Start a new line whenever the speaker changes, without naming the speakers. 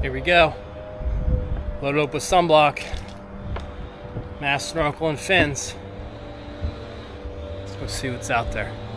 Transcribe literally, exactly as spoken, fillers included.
Here we go. Loaded up with sunblock, mask, snorkel, and fins. Let's go see what's out there.